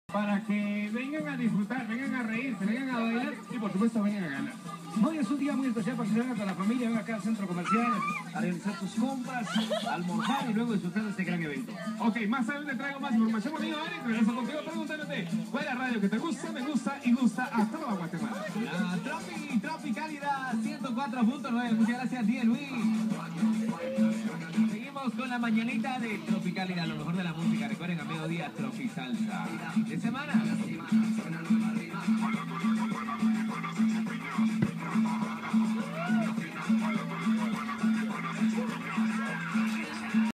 Para que vengan a disfrutar, vengan a reírse, vengan a bailar y por supuesto vengan a ganar. Hoy es un día muy especial para que se vengan con la familia, vengan acá al centro comercial a realizar sus compras, a almorzar y luego disfrutar de este gran evento. Ok, más adelante traigo más información, amigo Eric. Regreso contigo preguntándote cuál es la radio que te gusta, me gusta y gusta a toda Guatemala. La Tropicalidad 104.9. Muchas gracias, Díaz Luis. Seguimos con la mañanita de Tropicalidad, lo mejor de la música. Recuerden, a mediodía, Tropisalsa. De semana.